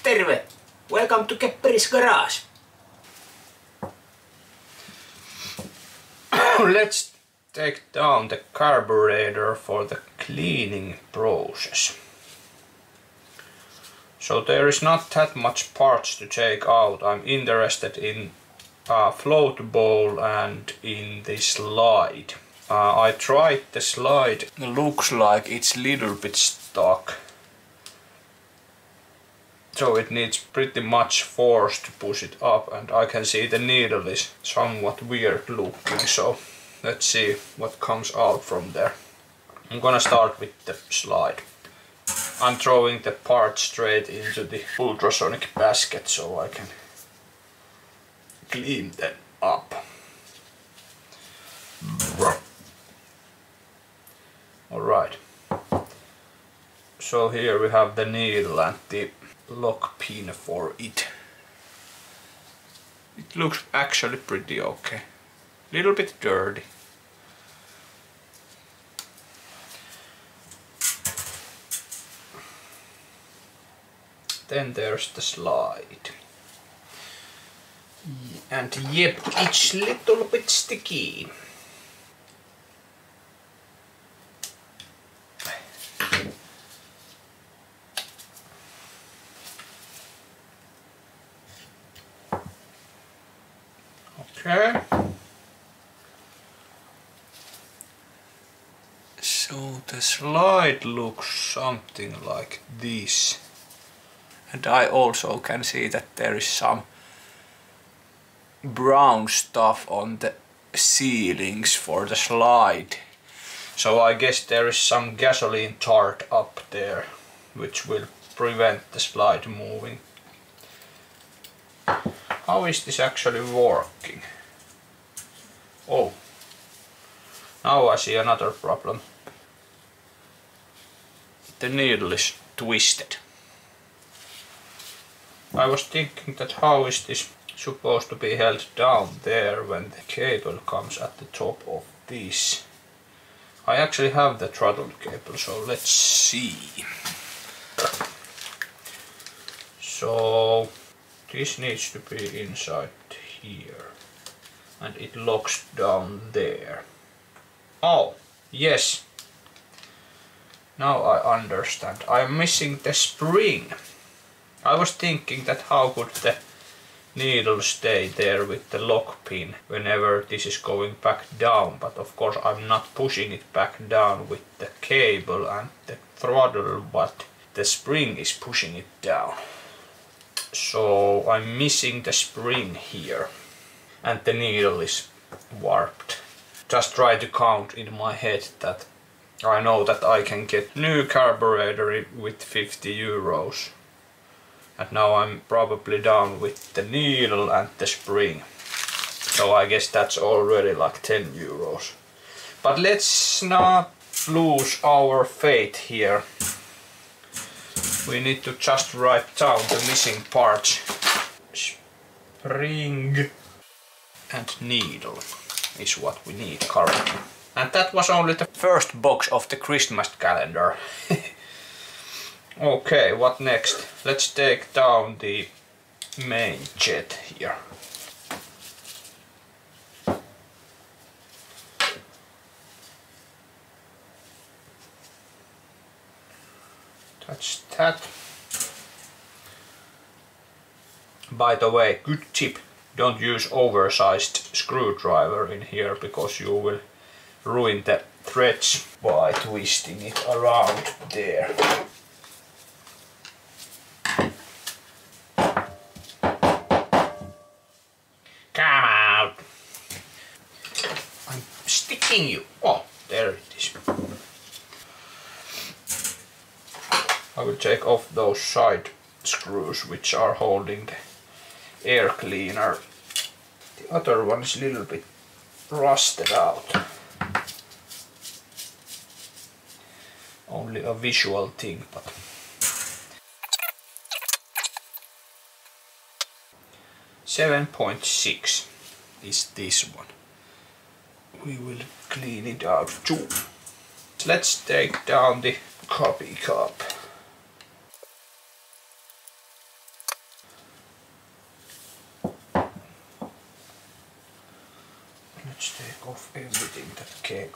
Terve! Welcome to Kepperis Garage! Let's take down the carburetor for the cleaning process. So there is not that much parts to take out. I'm interested in float bowl and in the slide. I tried the slide. Looks like it's a little bit stuck. So it needs pretty much force to push it up, and I can see the needle is somewhat weird looking, so let's see what comes out from there. I'm gonna start with the slide. I'm throwing the part straight into the ultrasonic basket so I can clean them up. Alright. So here we have the needle and the lock pin for it. It looks actually pretty okay. Little bit dirty. Then there's the slide. And yep, it's a little bit sticky. Okay. So the slide looks something like this. And I also can see that there is some brown stuff on the ceilings for the slide. So I guess there is some gasoline tart up there, which will prevent the slide moving. How is this actually working? Oh, now I see another problem. The needle is twisted. I was thinking that how is this supposed to be held down there when the cable comes at the top of this. I actually have the throttle cable, so let's see. So this needs to be inside here and it locks down there. Oh, yes. Now I understand. I'm missing the spring. I was thinking that how could the needle stay there with the lock pin whenever this is going back down, but of course I'm not pushing it back down with the cable and the throttle, but the spring is pushing it down. So I'm missing the spring here and the needle is warped. Just try to count in my head that I know that I can get new carburetor with 50 euros. And now I'm probably down with the needle and the spring. So I guess that's already like 10 euros. But let's not lose our faith here. We need to just write down the missing parts. Spring and needle is what we need currently. And that was only the first box of the Christmas calendar. Okay, what next? Let's take down the main jet here. That's that. By the way, good tip, don't use oversized screwdriver in here because you will ruin the threads by twisting it around there. Come out! I'm sticking you. Oh, there it is. I will take off those side screws which are holding the air cleaner. The other one is a little bit rusted out. Only a visual thing, but 7.6 is this one. We will clean it out too. Let's take down the copy cup.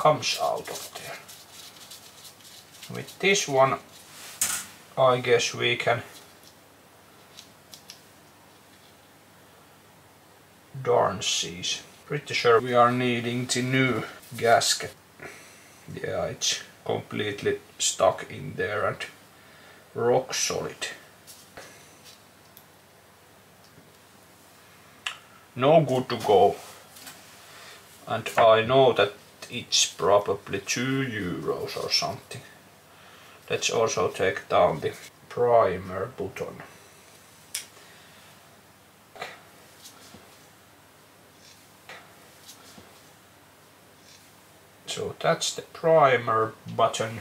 comes out of there. With this one, I guess we can darn seize. Pretty sure we are needing the new gasket. Yeah, it's completely stuck in there and rock solid. No good to go. And I know that it's probably €2 or something. Let's also take down the primer button. So that's the primer button.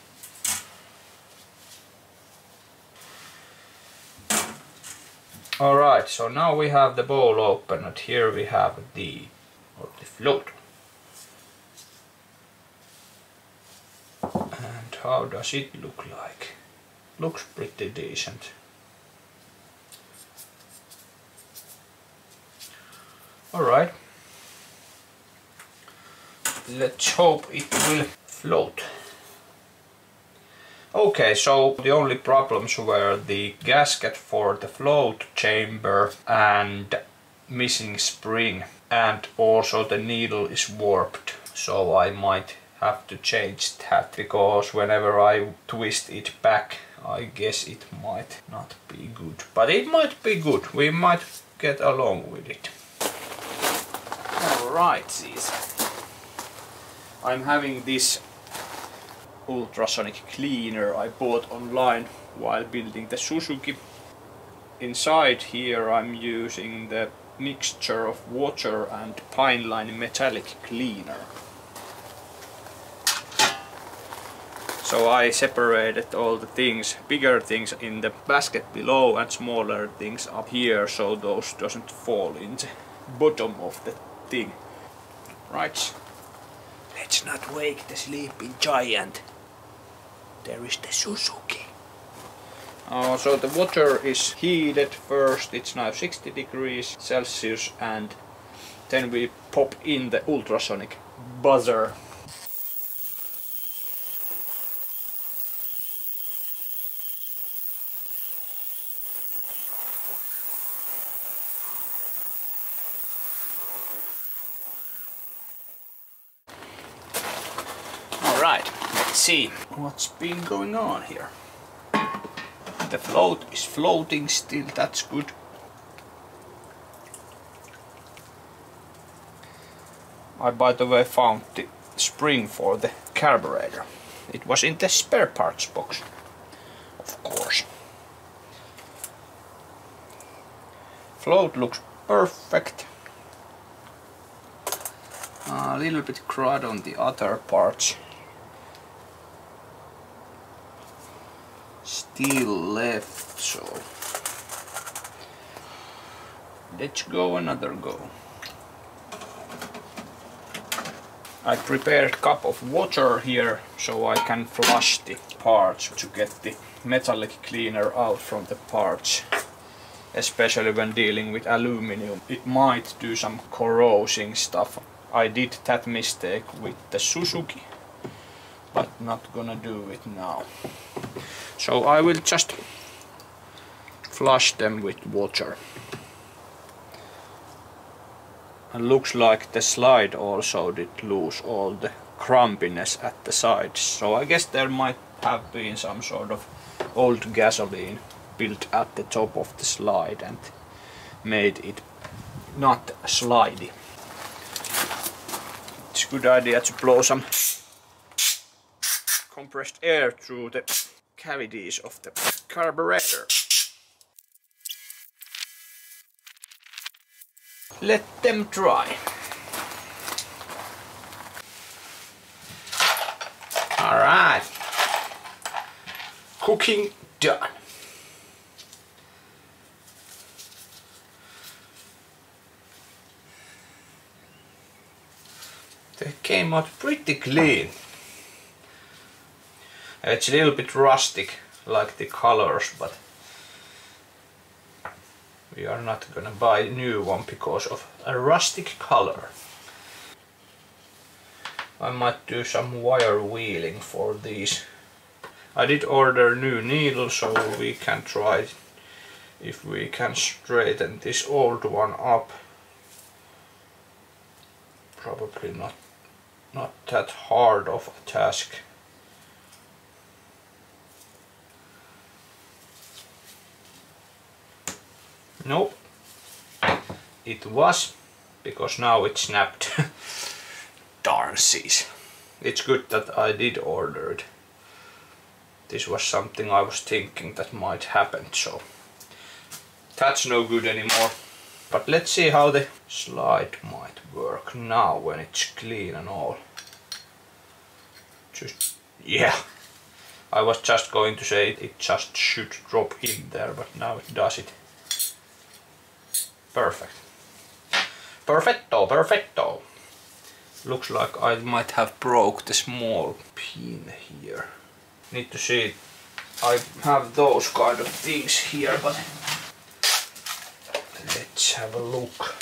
Alright, so now we have the bowl open and here we have the float. And how does it look like? Looks pretty decent. Alright. Let's hope it will float. Okay, so the only problems were the gasket for the float chamber and missing spring, and also the needle is warped, so I might have to change that, because whenever I twist it back I guess it might not be good, but it might be good. We might get along with it. Alright, I'm having this ultrasonic cleaner I bought online while building the Suzuki. Inside here I'm using the mixture of water and Pineline metallic cleaner. So I separated all the things, bigger things in the basket below and smaller things up here, so those doesn't fall in the bottom of the thing. Right, let's not wake the sleeping giant. There is the Suzuki. So the water is heated first, it's now 60 degrees Celsius, and then we pop in the ultrasonic buzzer. Alright, let's see what's been going on here. The float is floating still, that's good. I, by the way, found the spring for the carburetor. It was in the spare parts box, of course. Float looks perfect. A little bit crud on the other parts. Still left, so let's go another go. I prepared a cup of water here so I can flush the parts to get the metallic cleaner out from the parts, especially when dealing with aluminum. It might do some corrosing stuff. I did that mistake with the Suzuki, but not gonna do it now. So I will just flush them with water. And looks like the slide also did lose all the crumpiness at the sides. So I guess there might have been some sort of old gasoline built at the top of the slide and made it not slidey. It's a good idea to blow some compressed air through the cavities of the carburetor. Let them dry. Alright. Cooking done. They came out pretty clean. It's a little bit rustic, like the colors, but we are not gonna buy a new one because of a rustic color. I might do some wire wheeling for these. I did order new needles, so we can try if we can straighten this old one up. Probably not that hard of a task. Nope. It was, because now it snapped. Darn seas. It's good that I did order it. This was something I was thinking that might happen, so that's no good anymore. But let's see how the slide might work now when it's clean and all. Just, yeah. I was just going to say it just should drop in there, but now it does it. Perfect. Perfecto, perfecto. Looks like I might have broke the small pin here. Need to see. I have those kind of things here, but let's have a look.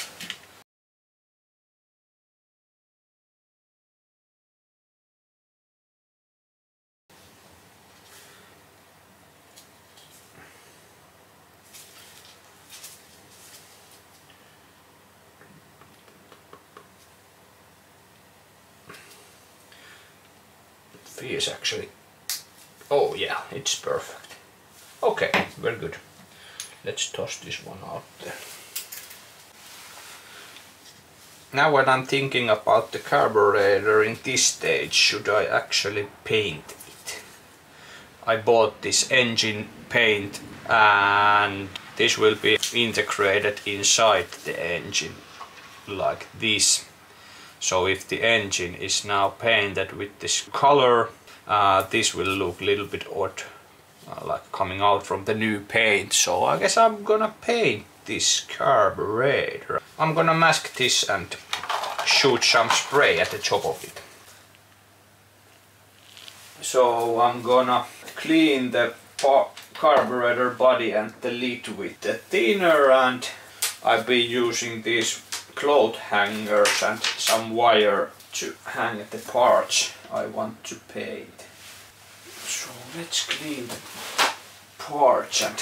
Feels actually. Oh yeah, it's perfect. Okay, very good. Let's toss this one out there. Now when I'm thinking about the carburetor in this stage, should I actually paint it? I bought this engine paint and this will be integrated inside the engine like this. So if the engine is now painted with this color, this will look a little bit odd, like coming out from the new paint. So I guess I'm gonna paint this carburetor. I'm gonna mask this and shoot some spray at the top of it. So I'm gonna clean the carburetor body and the lid with the thinner, and I've been using these cloth hangers and some wire to hang the parts I want to paint. So let's clean the parts and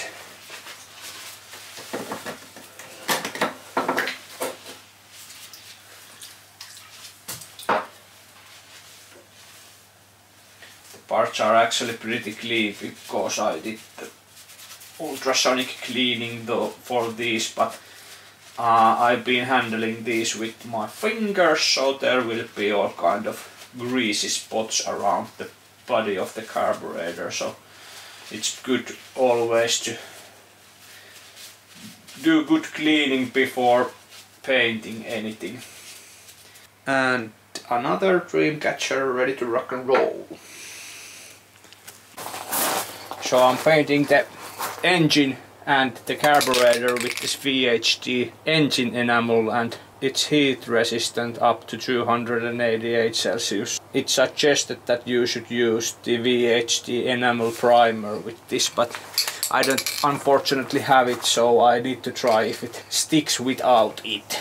the parts are actually pretty clean because I did the ultrasonic cleaning for these, but I've been handling these with my fingers, so there will be all kind of greasy spots around the body of the carburetor, so it's good always to do good cleaning before painting anything. And another Dreamcatcher ready to rock and roll. So I'm painting the engine and the carburetor with this VHT engine enamel, and it's heat resistant up to 288 Celsius. It's suggested that you should use the VHT enamel primer with this, but I don't unfortunately have it, so I need to try if it sticks without it.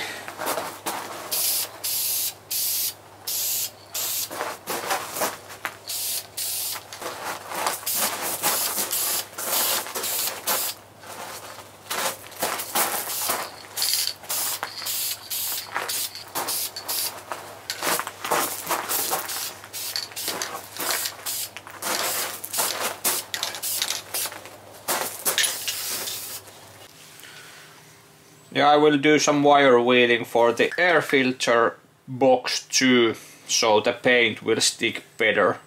Yeah, I will do some wire wheeling for the air filter box too, so the paint will stick better.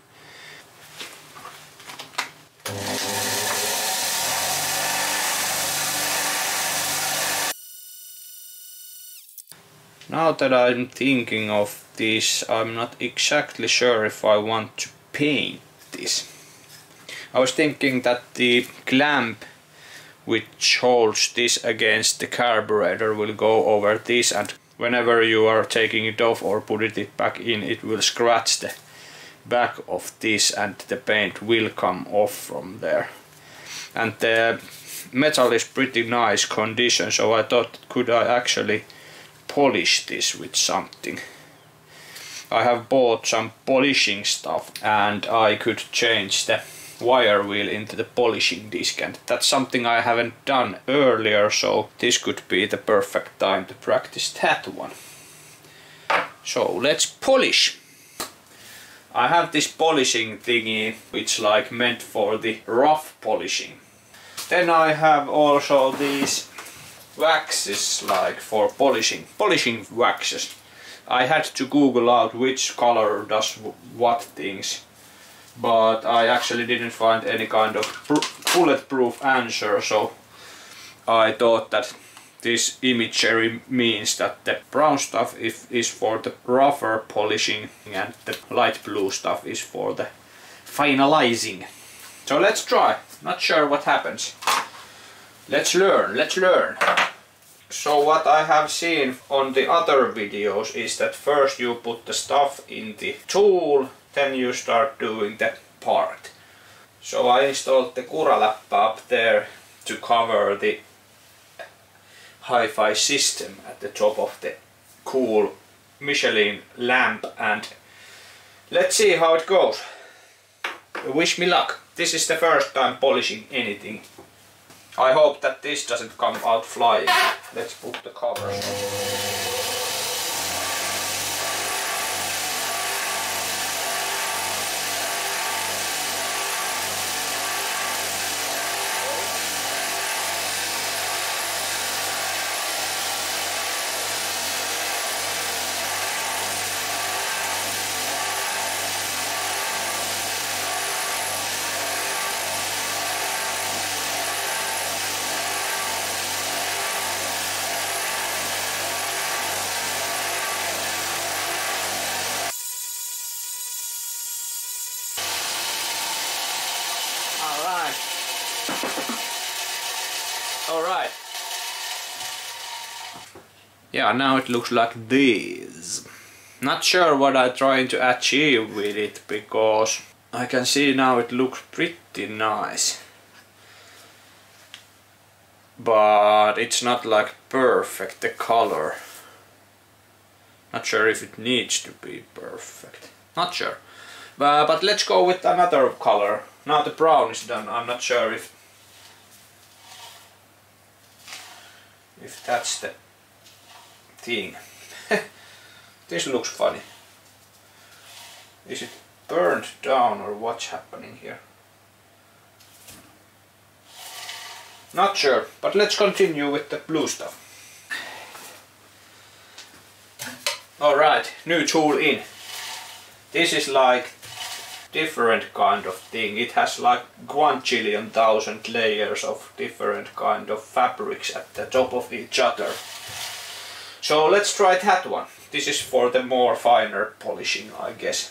Now that I'm thinking of this, I'm not exactly sure if I want to paint this. I was thinking that the clamp which holds this against the carburetor will go over this, and whenever you are taking it off or putting it back in, it will scratch the back of this and the paint will come off from there. And the metal is pretty nice condition, so I thought, could I actually polish this with something? I have bought some polishing stuff and I could change the wire wheel into the polishing disc, and that's something I haven't done earlier, so this could be the perfect time to practice that one. So let's polish. I have this polishing thingy which like meant for the rough polishing. Then I have also these waxes like for polishing waxes. I had to Google out which color does what things, but I actually didn't find any kind of bulletproof answer, so I thought that this imagery means that the brown stuff is for the rougher polishing and the light blue stuff is for the finalizing. So let's try. Not sure what happens. Let's learn. So what I have seen on the other videos is that first you put the stuff in the tool, then you start doing the part. So I installed the Kuraläppä up there to cover the hi-fi system at the top of the cool Michelin lamp, and let's see how it goes. Wish me luck. This is the first time polishing anything. I hope that this doesn't come out flying. Let's put the covers on. Alright. Yeah, now it looks like this. Not sure what I'm trying to achieve with it, because I can see now it looks pretty nice. But it's not like perfect, the color. Not sure if it needs to be perfect. Not sure. But let's go with another color. Now the brown is done. I'm not sure if that's the thing. This looks funny. Is it burned down or what's happening here? Not sure, but let's continue with the blue stuff. Alright, new tool in. This is like different kind of thing. It has like 1,000,000,000 layers of different kind of fabrics at the top of each other. So let's try that one. This is for the more finer polishing, I guess.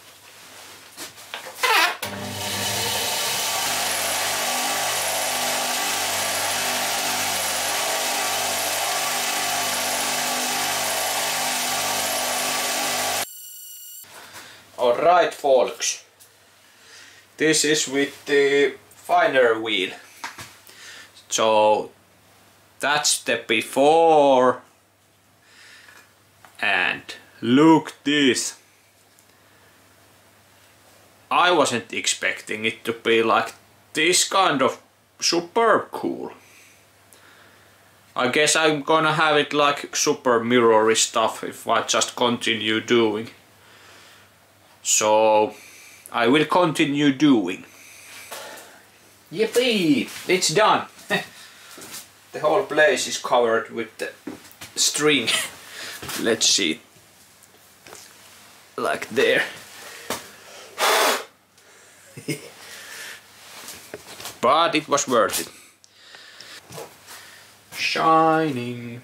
Alright folks, this is with the finer wheel. So that's the before, and look this. I wasn't expecting it to be like this kind of super cool. I guess I'm gonna have it like super mirrory stuff if I just continue doing. So I will continue doing. Yippee! It's done! The whole place is covered with the string. Let's see. Like there. But it was worth it. Shining.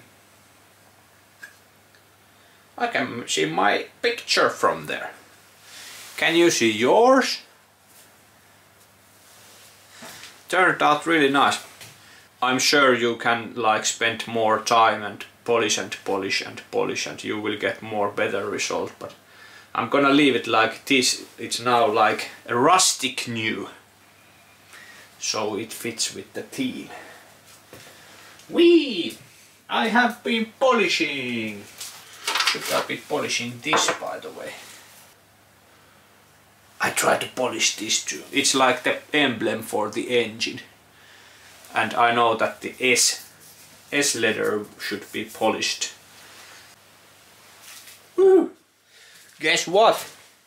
I can see my picture from there. Can you see yours? Turned out really nice. I'm sure you can like spend more time and polish and polish and polish and you will get more better result, but I'm gonna leave it like this. It's now like a rustic new, so it fits with the theme. Whee! I have been polishing. Should I be polishing this, by the way? I try to polish this too. It's like the emblem for the engine. And I know that the S leather should be polished. Woo! Guess what?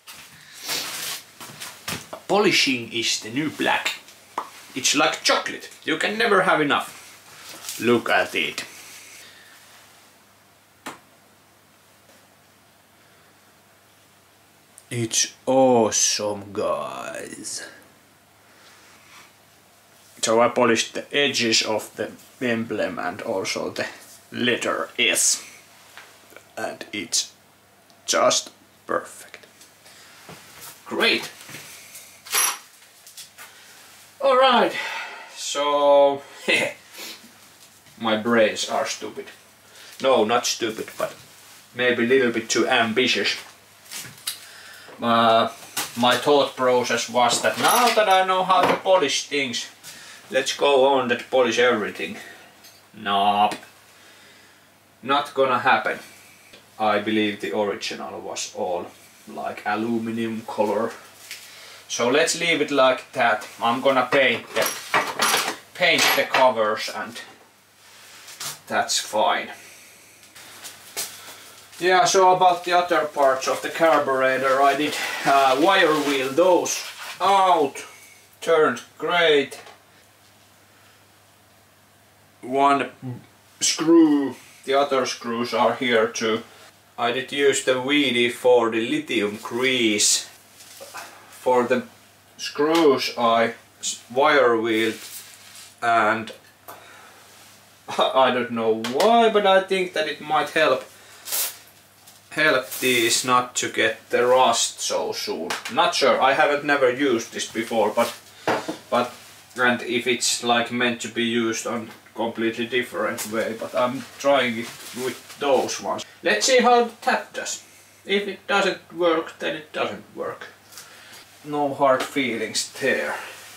Polishing is the new black. It's like chocolate. You can never have enough. Look at it. It's awesome, guys. So I polished the edges of the emblem and also the letter S. And it's just perfect. Great. Alright, so my brains are stupid. No, not stupid, but maybe a little bit too ambitious. My thought process was that now that I know how to polish things, let's go on and polish everything. Nope. Not gonna happen. I believe the original was all like aluminum color. So let's leave it like that. I'm gonna paint the covers and that's fine. Yeah, so about the other parts of the carburetor, I did wire wheel those out. Turned great. One screw, the other screws are here too. I did use the WD-40 lithium grease. For the screws I wire wheeled, and I don't know why, but I think that it might help these not to get the rust so soon. Not sure, I haven't never used this before, but and if it's like meant to be used on completely different way, but I'm trying it with those ones. Let's see how that does. If it doesn't work, then it doesn't work. No hard feelings there.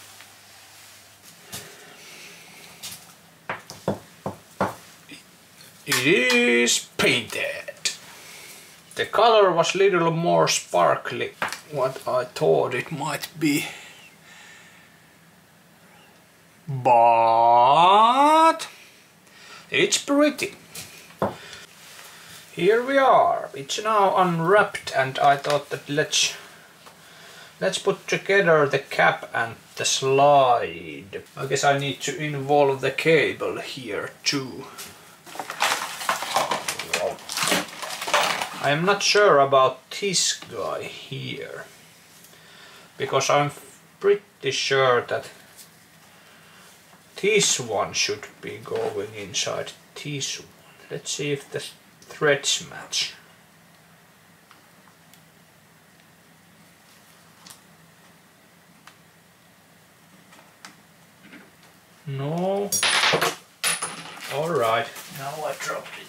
It is painted. The color was a little more sparkly what I thought it might be. But it's pretty. Here we are. It's now unwrapped and I thought that let's put together the cap and the slide. I guess I need to involve the cable here too. I am not sure about this guy here, because I'm pretty sure that this one should be going inside this one. Let's see if the threads match. No. Alright, now I dropped it.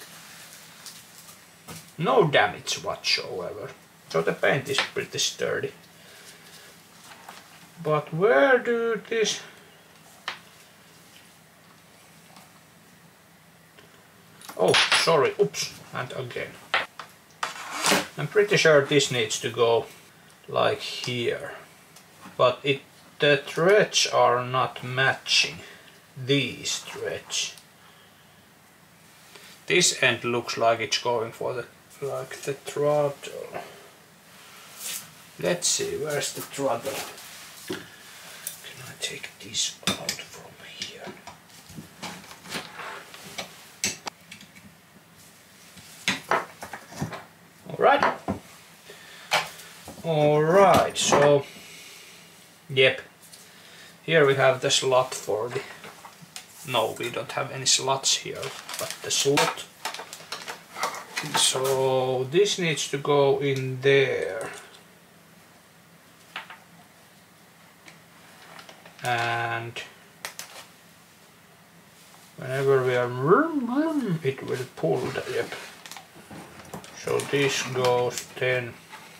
No damage whatsoever. So the paint is pretty sturdy. But where do this... Oh, sorry, oops, and again. I'm pretty sure this needs to go like here. But the threads are not matching. These threads. This end looks like it's going for the throttle. Let's see, where's the throttle? Can I take this out from here? Alright. Alright, so yep. Here we have the slot for the... No, we don't have any slots here, but the slot. So this needs to go in there. And whenever we are... it will pull the... Yep. So this goes then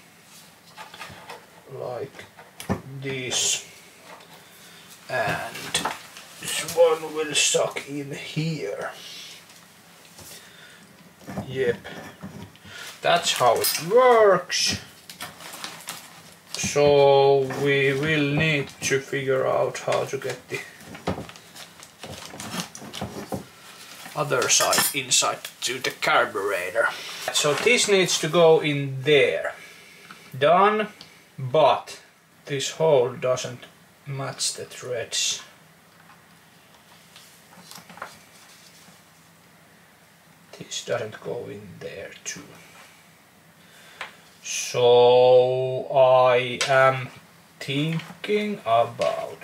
like this. And this one will suck in here. Yep. That's how it works. So we will need to figure out how to get the other side inside to the carburetor. So this needs to go in there. Done, but this hole doesn't match the threads. This doesn't go in there too. So I am thinking about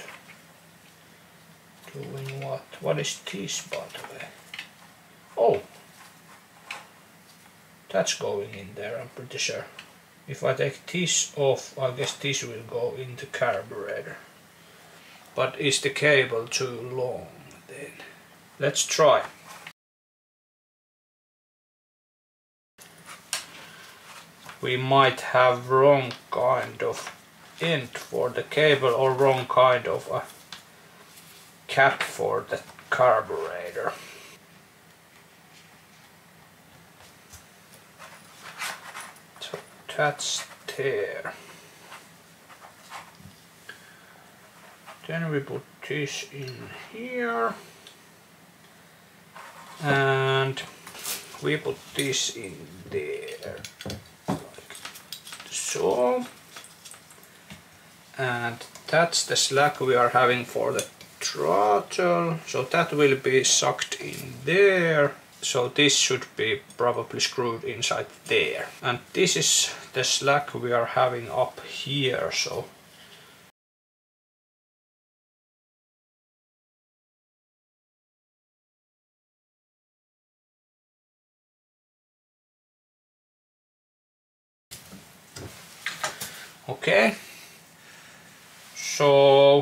doing what? What is this, by the way? Oh, that's going in there, I'm pretty sure. If I take this off, I guess this will go in the carburetor. But is the cable too long then? Let's try. We might have wrong kind of end for the cable or wrong kind of a cap for the carburetor. So that's there. Then we put this in here and we put this in there. So, and that's the slack we are having for the throttle, so that will be sucked in there. So this should be probably screwed inside there. And this is the slack we are having up here, so okay. So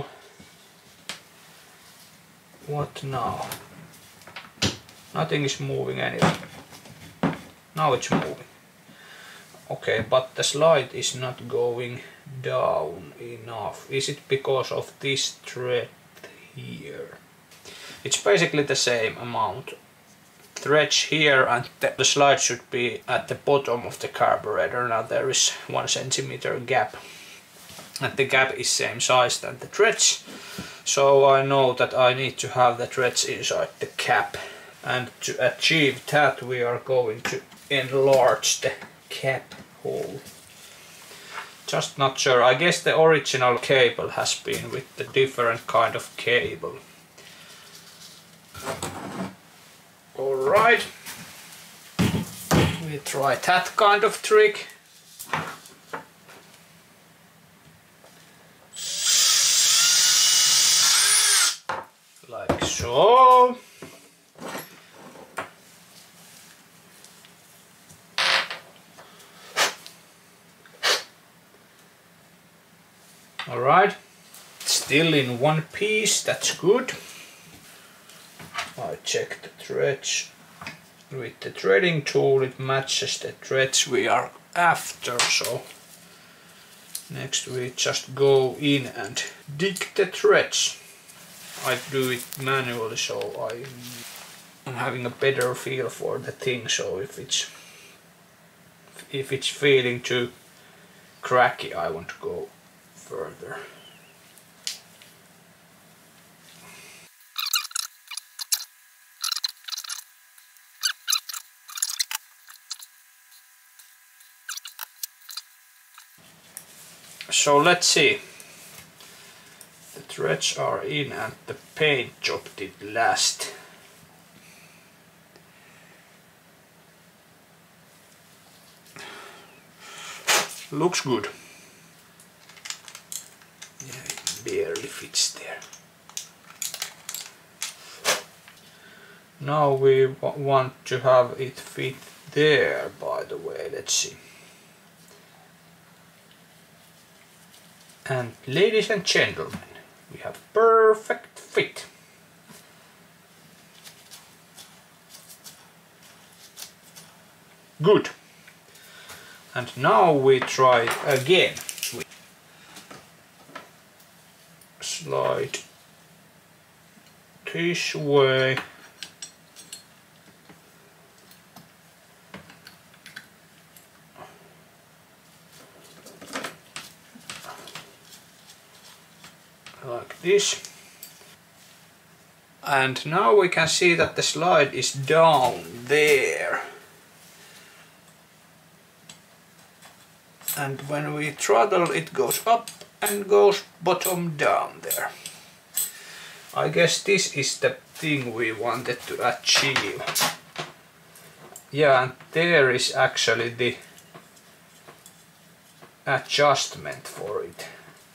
what now? Nothing is moving anyway. Now it's moving. Okay, but the slide is not going down enough. Is it because of this thread here? It's basically the same amount. Threads here and the slide should be at the bottom of the carburetor. Now there is 1 centimeter gap. And the gap is same size than the threads. So I know that I need to have the threads inside the cap. And to achieve that we are going to enlarge the cap hole. Just not sure. I guess the original cable has been with the different kind of cable. Alright. We try that kind of trick. Like so. Alright, still in one piece, that's good. I check the threads with the threading tool, it matches the threads we are after, so next we just go in and dig the threads. I do it manually, so I'm having a better feel for the thing, so if it's feeling too cracky I want to go further. So let's see. The threads are in and the paint job did last. Looks good. Yeah, it barely fits there. Now we want to have it fit there, by the way, let's see. And ladies and gentlemen, we have perfect fit. Good. And now we try again. We slide this way. like this. And now we can see that the slide is down there. And when we throttle, it goes up and goes bottom down there. I guess this is the thing we wanted to achieve. Yeah, and there is actually the adjustment for it.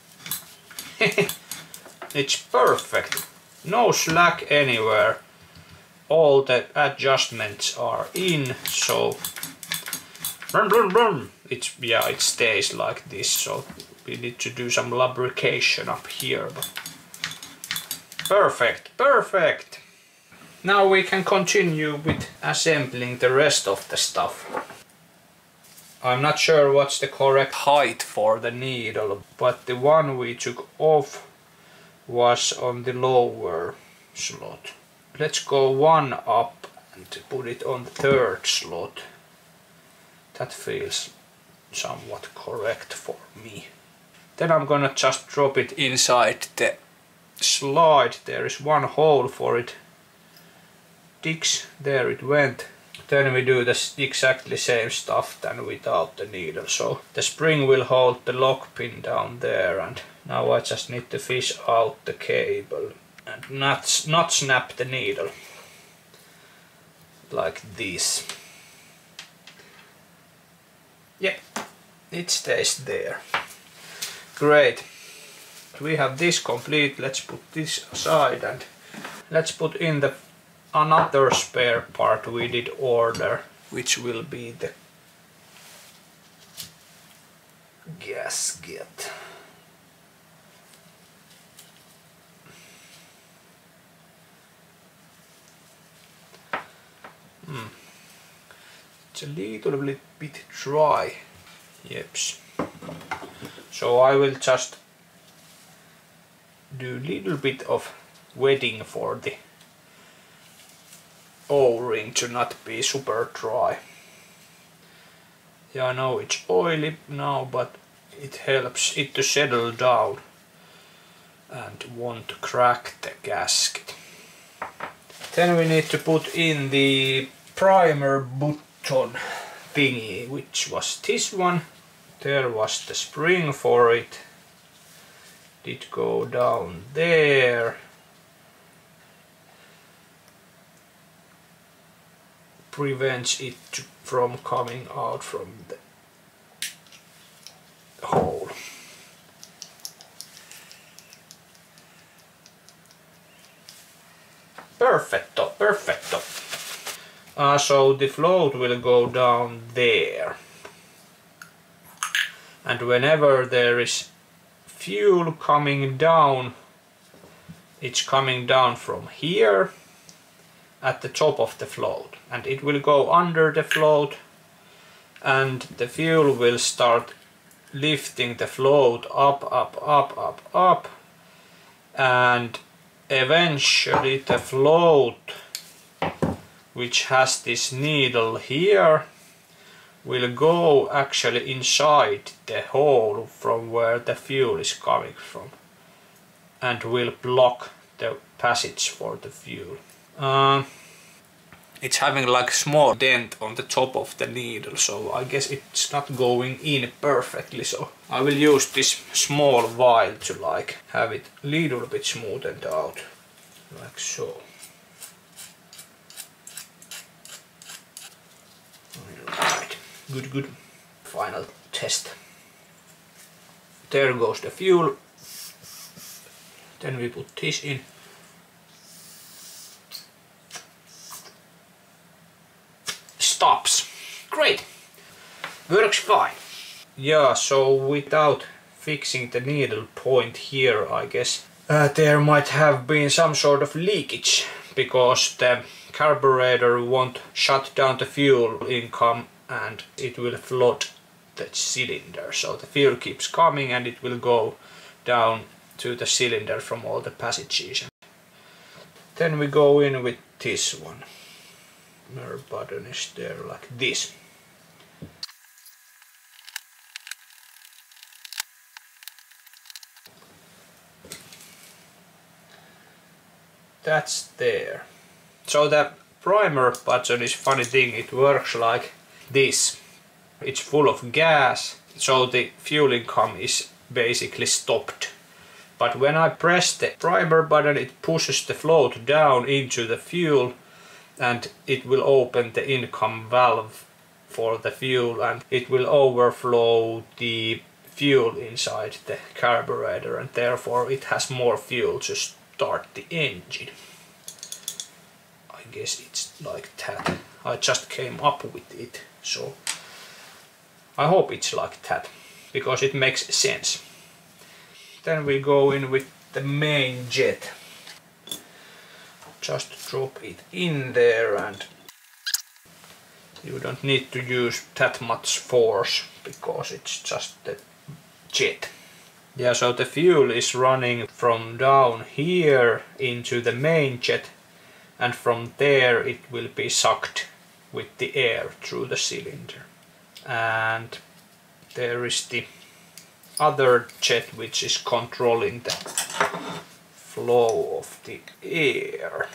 It's perfect. No slack anywhere. All the adjustments are in, so brum, brum, brum. It stays like this, so we need to do some lubrication up here. But perfect, perfect. Now we can continue with assembling the rest of the stuff. I'm not sure what's the correct height for the needle, but the one we took off was on the lower slot. Let's go one up and put it on the third slot. That feels somewhat correct for me. Then I'm gonna just drop it inside the slide. There is one hole for it. Digs, there it went. Then we do this exactly same stuff than without the needle. So the spring will hold the lock pin down there, and now I just need to fish out the cable and not snap the needle like this. Yep, it stays there. Great. We have this complete. Let's put this aside and let's put in the another spare part we did order, which will be the gasket. It's a little bit dry. Yeps. So I will just do a little bit of wetting for the O-ring to not be super dry. Yeah, I know it's oily now, but it helps it to settle down and won't crack the gasket. Then we need to put in the primer button thingy, which was this one. There was the spring for it. Did go down there. Prevents it from coming out from the hole. Perfecto, perfecto. So the float will go down there. And whenever there is fuel coming down, it's coming down from here at the top of the float, and it will go under the float, and the fuel will start lifting the float up, up, up, up, up, and eventually the float, which has this needle here, will go actually inside the hole from where the fuel is coming from, and will block the passage for the fuel. It's having like a small dent on the top of the needle, so I guess it's not going in perfectly, so I will use this small vial to like have it a little bit smoothened out, like so. Alright, good, good. Final test. There goes the fuel. Then we put this in. Stops. Great. Works fine. Yeah, so without fixing the needle point here, I guess there might have been some sort of leakage, because the carburetor won't shut down the fuel income and it will flood the cylinder. So the fuel keeps coming and it will go down to the cylinder from all the passages. Then we go in with this one. Mirror button is there like this. that's there. So the primer button is funny thing, it works like this. It's full of gas, so the fuel income is basically stopped. But when I press the primer button, it pushes the float down into the fuel and it will open the income valve for the fuel and it will overflow the fuel inside the carburetor and therefore it has more fuel to start the engine. I guess it's like that. I just came up with it, so I hope it's like that because it makes sense. Then we go in with the main jet. Just drop it in there and you don't need to use that much force because it's just the jet. Yeah, so the fuel is running from down here into the main jet and from there it will be sucked with the air through the cylinder. And there is the other jet which is controlling the flow of the air.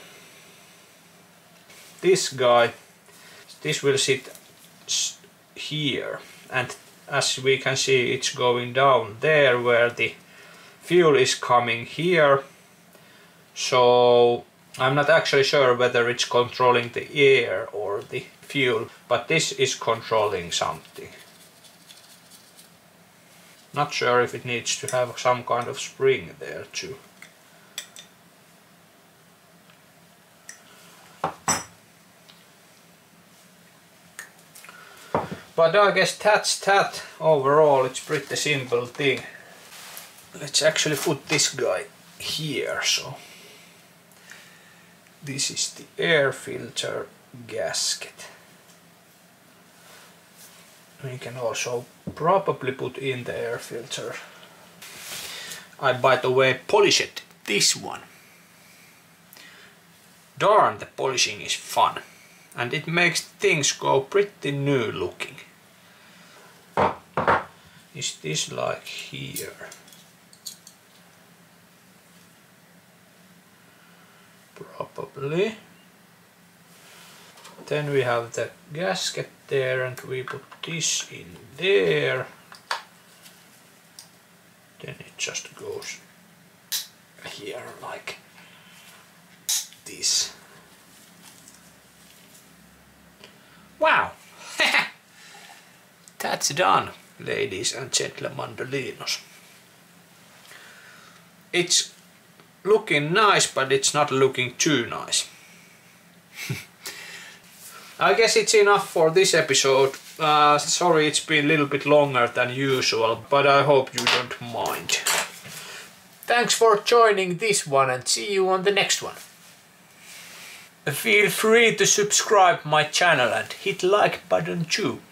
This guy, this will sit here and as we can see it's going down there where the fuel is coming here. So I'm not actually sure whether it's controlling the air or the fuel, but this is controlling something. Not sure if it needs to have some kind of spring there too. But I guess that's that. Overall it's pretty simple thing. Let's actually put this guy here. So this is the air filter gasket. We can also probably put in the air filter. I, by the way, polished this one. Darn, the polishing is fun. And it makes things go pretty new looking. Is this like here? Probably. Then we have the gasket there and we put this in there. Then it just goes here like this. Wow! That's done, ladies and gentlemen, Mandolinos. It's looking nice, but it's not looking too nice. I guess it's enough for this episode. Sorry it's been a little bit longer than usual, but I hope you don't mind. Thanks for joining this one and see you on the next one. Feel free to subscribe my channel and hit like button too.